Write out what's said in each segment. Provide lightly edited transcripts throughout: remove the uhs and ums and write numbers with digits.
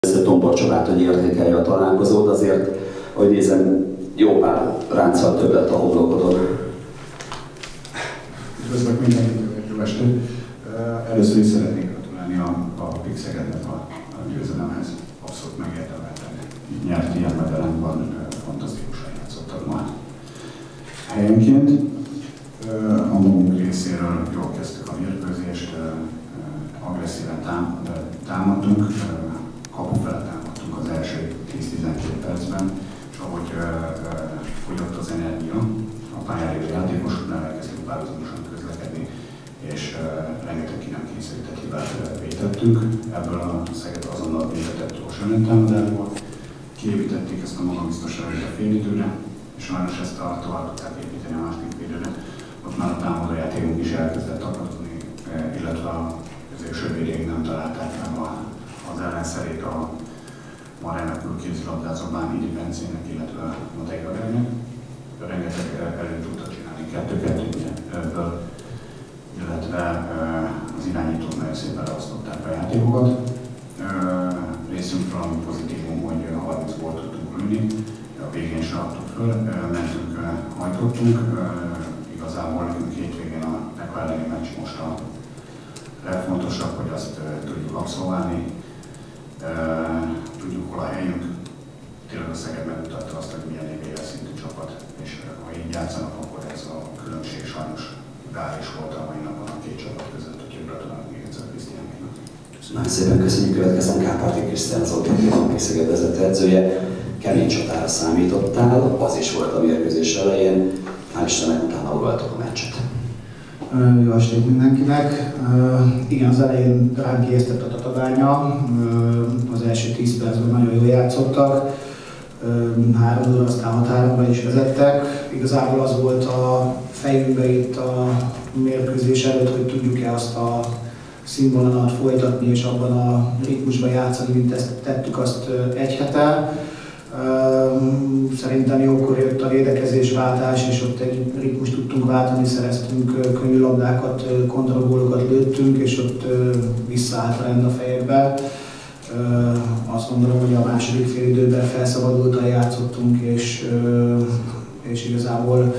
Tombor Csabát, hogy értékelje a találkozót, azért, hogy nézem, jó pár ránccal több lett a homlokodon. Üdvözlök mindenkit, jó estét! Először is szeretnék gratulálni a PIK Szegednek a győzelemhez. Abszolút megérdemelten nyert ilyen medelemben, fantasztikusan játszottak ma helyenként. A magunk részéről jól kezdtük a mérkőzést, agresszíven támadtunk, kapufele támadtunk az első 10-12 percben, és ahogy fogyott az energia, a pályára lévő játékosoknál elkezdtünk párhuzamosan közlekedni, és rengeteg ki nem kényszerített hibát vétettünk. Ebből a Szeged azonnal vétetett gyors öntámadásból. Kiépítették ezt a magabiztosságot a félidőre, és sajnos ezt tovább tudták építeni a második félidőre. Ott már a támadó játékunk is elkezdett akadni, illetve a középső végéig nem találták meg az ellenszerét a ma remekül kézilabdázó Bánhidi Bencének, illetve a Matei Gabrielnek. Rengeteg előtt tudtak csinálni 2-2-ből, illetve az irányítók nagyon szépen leosztották a játékokat. Részünkről ami pozitívum, hogy 30 gólt tudtunk lőni, a végén se adtuk föl, mentünk, hajtottunk. Igazából nekünk hétvégén a Peko elleni meccs most a legfontosabb, hogy azt tudjuk abszolválni, tudjuk hol a helyünk. Tényleg a Szeged megmutatta azt, hogy milyen éves szintű csapat, és ha így játszanak, akkor ez a különbség sajnos gál is volt a mai napon a két csapat között, úgyhogy gratulálok még egyszer Krisztiánkénak. Nagyon szépen köszönjük, következem Kárpáti Krisztián, az Ottó Szeged vezetőedzője. Kemény csatára számítottál, az is volt a mérkőzés elején, hál' Istennek utána uraltok a meccset. Jó estét mindenkinek! Igen, az elején ránk ijesztett a Tatabánya, az első 10 percben nagyon jól játszottak, 3-0, aztán 6-3-ra is vezettek. Igazából az volt a fejünkben itt a mérkőzés előtt, hogy tudjuk-e azt a színvonalat folytatni és abban a ritmusban játszani, mint ezt tettük azt egy hete. Szerintem jókor jött a védekezésváltás, és ott egy ritmust tudtunk váltani, szereztünk könnyű labdákat, kontragólokat lőttünk, és ott visszaállt a rend a fejébe. Azt gondolom, hogy a második félidőben felszabadultan játszottunk, és igazából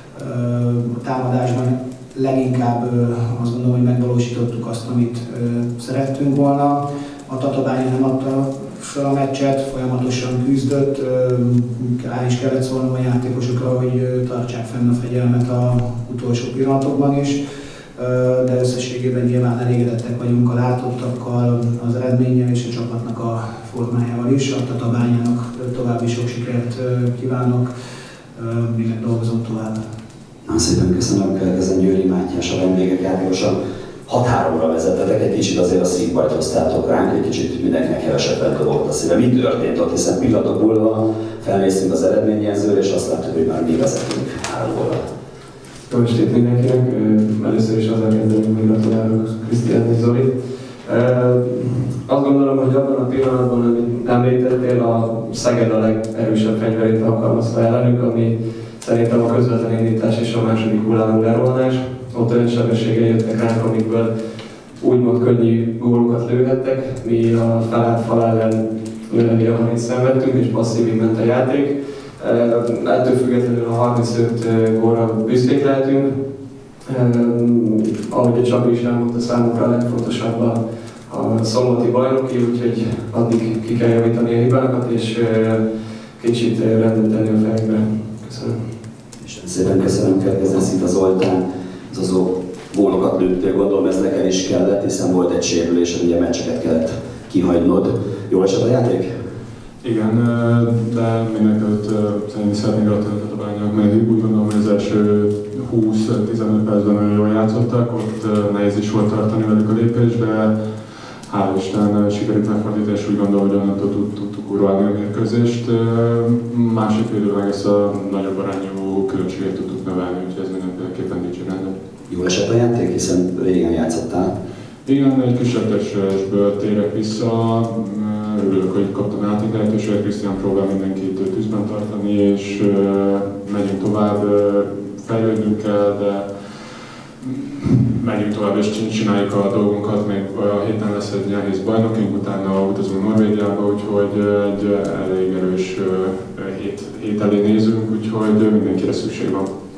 a támadásban leginkább azt gondolom, hogy megvalósítottuk azt, amit szerettünk volna. A Tatabánya nem adta fel a meccset, folyamatosan küzdött, rá is kellett szólnom a játékosokra, hogy tartsák fenn a fegyelmet az utolsó pillanatokban is, de összességében nyilván elégedettek vagyunk a látottakkal, az eredménnyel és a csapatnak a formájával is. A Tatabányának további sok sikert kívánok, még dolgozom tovább. Nagyon szépen köszönöm, következem Győri Mátyás, a vendégek játékosan. 6-3-ra vezettetek, egy kicsit azért a szívbajt hoztátok ránk, egy kicsit mindenkinek kevesebbet volt a szíve. Mi történt ott, hiszen pillanatok múlva felnéztünk az eredményjelzőre, és azt láttuk, hogy már mi vezetünk 3-ra. Jó estét mindenkinek! Először is azzal kezdeném, hogy gratulálok Krisztián és Zoli. Azt gondolom, hogy abban a pillanatban, amit említettél, a Szeged a legerősebb fegyverét alkalmazta ellenünk, ami szerintem a közvetlen indítás és a második hullámú lerolnás. Ott olyan sebességgel jöttek ránk, amikből úgymond könnyű gólokat lőhettek. Mi a felállt fal ellen lőlemére 30 szenvedtünk, és passzívig ment a játék. Ettől függetlenül a 35 gólra büszkék lehetünk. Ahogy a Csabi is elmondta, számunkra a legfontosabb a szombati bajnoki, úgyhogy addig ki kell javítani a hibákat, és kicsit rendet tenni a fejekbe. Köszönöm. Isten szépen köszönöm, következzen Szita Zoltán. Azok gólokat lőttél, gondolom ez neked is kellett, hiszen volt egy sérülés, ugye meccseket kellett kihagynod. Jól esett a játék? Igen, de mindenkelőtt szeretnék gratulálni a Tatabányának, mert úgy gondolom, hogy az első 20-15 percben nagyon jól játszottak, ott nehéz is volt tartani velük a lépést, de hál' Isten sikerült megfordítani, és úgy gondolom, hogy onnantól tudtuk uralni a mérkőzést. Másik félről meg ezt a nagyobb arányú különbséget tudtuk növelni, úgyhogy ez mindenképpen dicséretlen. Jól esett a játék, hiszen régen játszottál. Igen, egy kisebb testről térek vissza. Örülök, hogy kaptam játék lehetőséget. Krisztián próbál mindenkit tűzben tartani, és megyünk tovább, fejlődnünk kell, de megyünk tovább és csináljuk a dolgunkat, még a héten lesz egy nehéz bajnokink, utána utazunk Norvégiába, úgyhogy egy elég erős hét elé nézünk, úgyhogy mindenkire szükség van.